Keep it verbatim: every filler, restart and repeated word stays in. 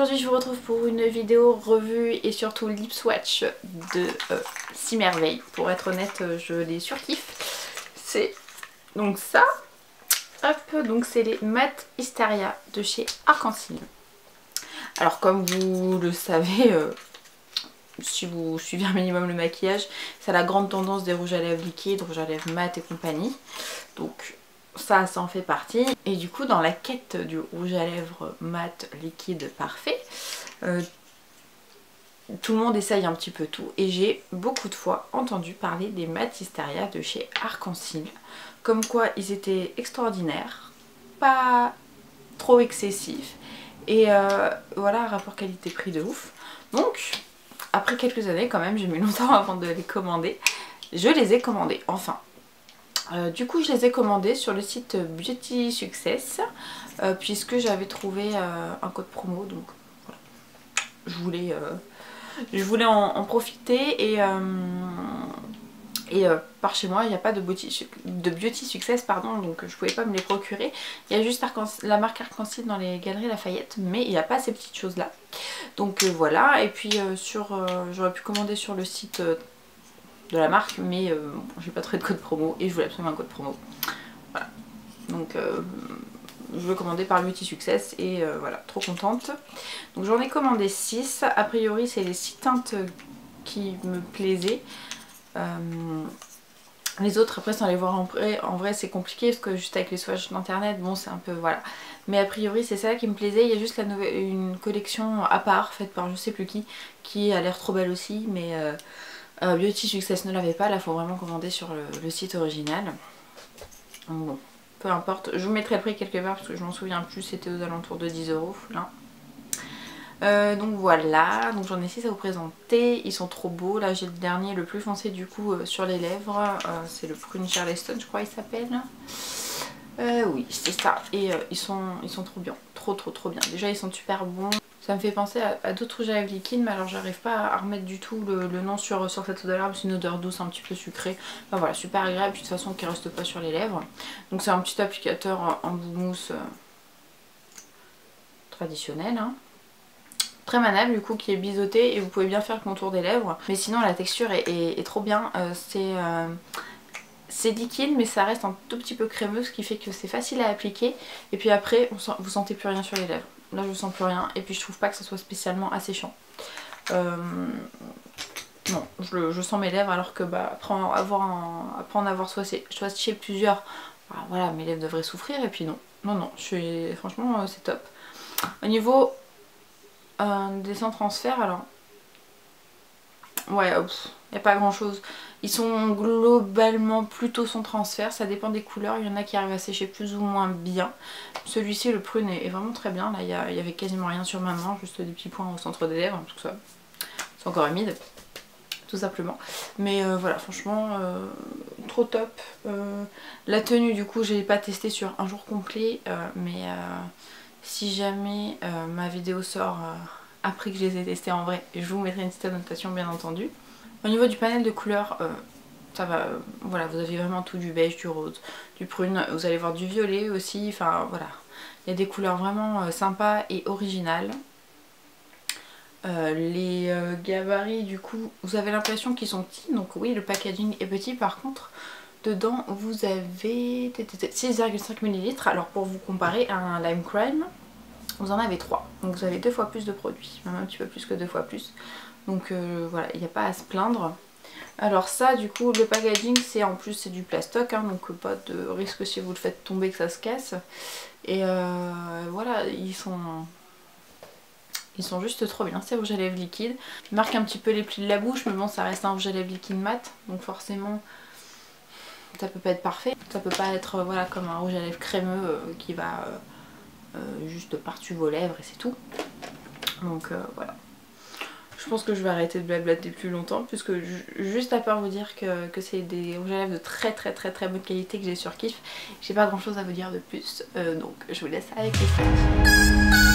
aujourd'hui je vous retrouve pour une vidéo revue et surtout lip swatch de euh, six merveilles. Pour être honnête, je les surkiffe. C'est donc ça. Hop, donc c'est les Matte Hysteria de chez Arc-en-Ciel. Alors comme vous le savez, euh, si vous suivez un minimum le maquillage, c'est la grande tendance des rouges à lèvres liquides, rouges à lèvres mat et compagnie. Donc ça, ça en fait partie. Et du coup, dans la quête du rouge à lèvres mat liquide parfait, euh, tout le monde essaye un petit peu tout. Et j'ai beaucoup de fois entendu parler des Matte Hysteria de chez Arc-en-Ciel. Comme quoi ils étaient extraordinaires, pas trop excessifs. Et euh, voilà, rapport qualité-prix de ouf. Donc, après quelques années quand même, j'ai mis longtemps avant de les commander. Je les ai commandés, enfin. Euh, du coup je les ai commandés sur le site Beauty Success euh, puisque j'avais trouvé euh, un code promo, donc voilà. je voulais, euh, je voulais en, en profiter et, euh, et euh, par chez moi il n'y a pas de Beauty, de Beauty Success pardon, donc je pouvais pas me les procurer. Il y a juste la marque Arc-en-Ciel dans les Galeries Lafayette, mais il n'y a pas ces petites choses là, donc euh, voilà. Et puis euh, sur euh, j'aurais pu commander sur le site euh, de la marque, mais euh, bon, j'ai pas trouvé de code promo et je voulais absolument un code promo. Voilà, donc euh, je veux commander par Beauty Success et euh, voilà, trop contente. Donc j'en ai commandé six. A priori c'est les six teintes qui me plaisaient. Euh, les autres après sans les voir en vrai, en vrai c'est compliqué parce que juste avec les swatchs d'internet, bon c'est un peu voilà. Mais a priori c'est ça qui me plaisait. Il y a juste la nouvelle, une collection à part faite par je sais plus qui, qui a l'air trop belle aussi, mais euh, Euh, Beauty Success ne l'avait pas, là il faut vraiment commander sur le, le site original. Donc bon, peu importe, je vous mettrai le prix quelque part parce que je m'en souviens plus, c'était aux alentours de dix euros là. Euh, donc voilà, donc j'en ai six à vous présenter, ils sont trop beaux. Là j'ai le dernier, le plus foncé du coup euh, sur les lèvres, euh, c'est le Prune Charleston je crois il s'appelle. Euh, oui c'est ça, et euh, ils, sont, ils sont trop bien, trop trop trop bien. Déjà ils sont super bons. Ça me fait penser à, à d'autres rouges à lèvres liquides, mais alors j'arrive pas à remettre du tout le, le nom sur, sur cette odeur là, c'est une odeur douce un petit peu sucrée. Enfin voilà, super agréable, de toute façon qui reste pas sur les lèvres. Donc c'est un petit applicateur en bout mousse euh, traditionnel, hein. Très manable du coup, qui est biseauté et vous pouvez bien faire le contour des lèvres. Mais sinon la texture est, est, est trop bien, euh, c'est... Euh, c'est liquide mais ça reste un tout petit peu crémeux, ce qui fait que c'est facile à appliquer. Et puis après on sent, vous sentez plus rien sur les lèvres. Là je sens plus rien et puis je trouve pas que ça soit spécialement asséchant. Euh, non, je, je sens mes lèvres alors que bah, après en avoir, un, après en avoir swatché plusieurs, bah, voilà, mes lèvres devraient souffrir. Et puis non, non, non, je suis, franchement euh, c'est top. Au niveau euh, des sans transfert, alors ouais, il n'y a pas grand chose. Ils sont globalement plutôt sans transfert, ça dépend des couleurs, il y en a qui arrivent à sécher plus ou moins bien. Celui-ci, le Prune, est vraiment très bien. Là il y, y avait quasiment rien sur ma main, juste des petits points au centre des lèvres, tout ça. C'est encore humide, tout simplement. Mais euh, voilà, franchement, euh, trop top. Euh, la tenue du coup, je l'ai pas testé sur un jour complet, euh, mais euh, si jamais euh, ma vidéo sort euh, après que je les ai testés en vrai, je vous mettrai une petite annotation bien entendu. Au niveau du panel de couleurs, euh, ça va, euh, voilà, vous avez vraiment tout, du beige, du rose, du prune, vous allez voir du violet aussi, enfin voilà. Il y a des couleurs vraiment euh, sympas et originales. Euh, les euh, gabarits du coup, vous avez l'impression qu'ils sont petits, donc oui le packaging est petit. Par contre dedans vous avez six virgule cinq millilitres, alors pour vous comparer à un Lime Crime, vous en avez trois, donc vous avez deux fois plus de produits, même un petit peu plus que deux fois plus. Donc euh, voilà, il n'y a pas à se plaindre. Alors ça du coup le packaging c'est en plus c'est du plastoc, hein, donc pas de risque si vous le faites tomber que ça se casse. Et euh, voilà, ils sont ils sont juste trop bien. C'est rouge à lèvres liquide, il marque un petit peu les plis de la bouche, mais bon ça reste un rouge à lèvres liquide mat, donc forcément ça peut pas être parfait. Ça peut pas être euh, voilà, comme un rouge à lèvres crémeux euh, qui va euh, euh, juste par-dessus vos lèvres et c'est tout. Donc euh, voilà. Je pense que je vais arrêter de blablater plus longtemps, puisque juste à part vous dire que, que c'est des rouges à lèvres de très très très très bonne qualité que j'ai surkiff, j'ai pas grand chose à vous dire de plus, euh, donc je vous laisse avec les slides.